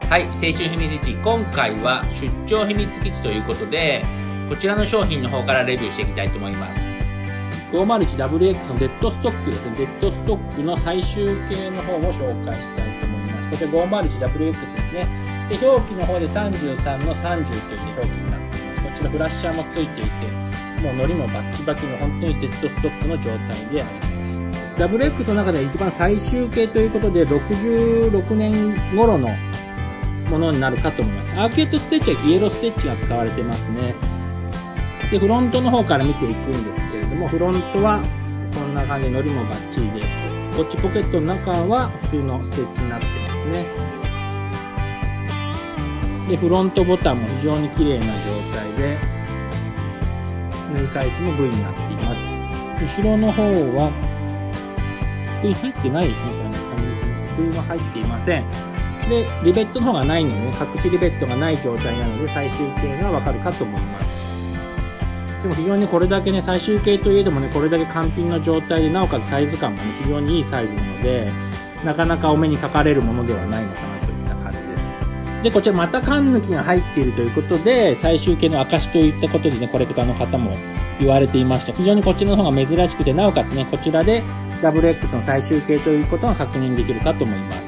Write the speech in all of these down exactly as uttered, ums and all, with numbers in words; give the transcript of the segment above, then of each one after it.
はい、青春秘密基地、今回は出張秘密基地ということで、こちらの商品の方からレビューしていきたいと思います。 ごーまるいちダブルエックス のデッドストックですね。デッドストックの最終形の方を紹介したいと思います。こちら ごーまるいちダブルエックス ですね。で、表記の方でさんじゅうさんのさんじゅうという表記になっています。こちらフラッシャーもついていて、もうノリもバッキバキの本当にデッドストックの状態であります。ダブルエックス の中で一番最終形ということで、ろくじゅうろくねん頃のものになるかと思います。アーケードステッチはイエローステッチが使われてますね。で、フロントの方から見ていくんですけれども、フロントはこんな感じでノリもバッチリで、こっちポケットの中は普通のステッチになってますね。で、フロントボタンも非常に綺麗な状態で、縫い返しも V になっています。後ろの方は V 入ってないですね。これね、紙 V は入っていません。で、リベットの方がないので、ね、隠しリベットがない状態なので、最終形がわかるかと思います。でも非常にこれだけね、最終形といえどもね、これだけ完品の状態で、なおかつサイズ感もね、非常にいいサイズなので、なかなかお目にかかれるものではないのかなといった感じです。で、こちらまた缶抜きが入っているということで、最終形の証といったことでね、コレクターの方も言われていました。非常にこっちの方が珍しくて、なおかつね、こちらで ダブルエックス の最終形ということが確認できるかと思います。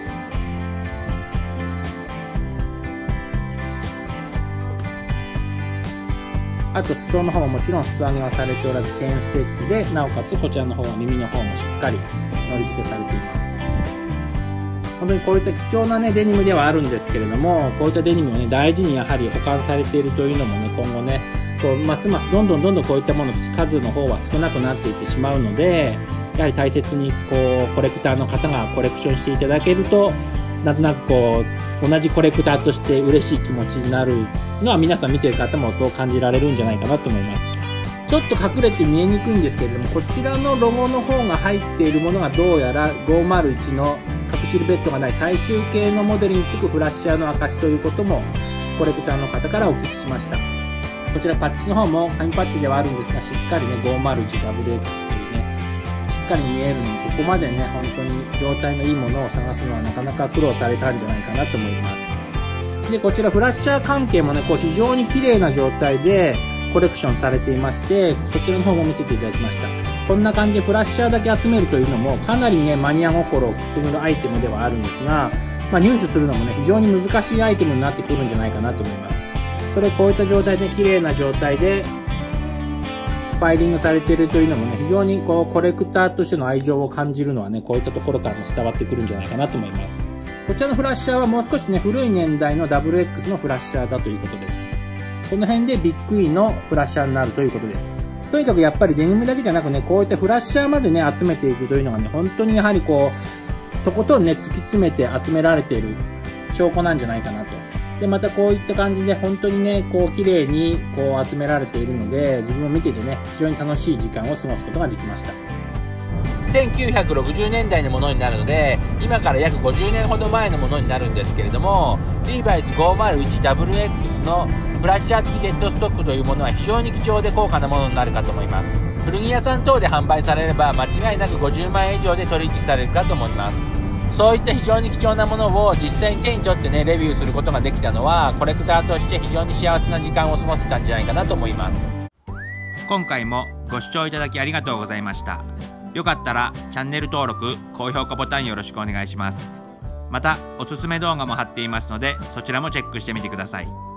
あと裾の方ももちろん裾上げはされておらずチェーンステッチで、なおかつこちらの方は耳の方もしっかりのり付けされています。本当にこういった貴重なねデニムではあるんですけれども、こういったデニムをね大事にやはり保管されているというのもね、今後ねこうますますどんどんどんどんこういったもの数の方は少なくなっていってしまうので、やはり大切にこうコレクターの方がコレクションしていただけると、なんとなくこう同じコレクターとして嬉しい気持ちになるのは、皆さん見てる方もそう感じられるんじゃないかなと思います。ちょっと隠れて見えにくいんですけれども、こちらのロゴの方が入っているものがどうやらごーまるいちの隠しリベットがない最終形のモデルにつくフラッシャーの証ということもコレクターの方からお聞きしました。こちらパッチの方も紙パッチではあるんですが、しっかりね ごーまるいちダブルエックス というねしっかり見えるので、ここまでね本当に状態のいいものを探すのはなかなか苦労されたんじゃないかなと思います。で、こちらフラッシャー関係もねこう非常に綺麗な状態でコレクションされていまして、そちらの方も見せていただきました。こんな感じでフラッシャーだけ集めるというのもかなりねマニア心をくすぐるアイテムではあるんですが、まあ、入手するのもね非常に難しいアイテムになってくるんじゃないかなと思います。それこういった状態で綺麗な状態でファイリングされているというのもね、非常にこうコレクターとしての愛情を感じるのはね、こういったところからも伝わってくるんじゃないかなと思います。こちらのフラッシャーはもう少しね古い年代の ダブルエックス のフラッシャーだということです。この辺でビッグ E のフラッシャーになるということです。とにかくやっぱりデニムだけじゃなくね、こういったフラッシャーまでね集めていくというのがね、本当にやはりこうとことんね突き詰めて集められている証拠なんじゃないかなと。でまたこういった感じで本当にねこう綺麗にこう集められているので、自分を見ててね非常に楽しい時間を過ごすことができました。 せんきゅうひゃくろくじゅうねんだいのものになるので、今から約ごじゅうねんほど前のものになるんですけれども、リーバイス ごーまるいちダブルエックス のフラッシャー付きデッドストックというものは非常に貴重で高価なものになるかと思います。古着屋さん等で販売されれば間違いなくごじゅうまんえん以上で取引されるかと思います。そういった非常に貴重なものを実際に手に取ってねレビューすることができたのは、コレクターとして非常に幸せな時間を過ごせたんじゃないかなと思います。今回もご視聴いただきありがとうございました。よかったらチャンネル登録、高評価ボタンよろしくお願いします。またおすすめ動画も貼っていますので、そちらもチェックしてみてください。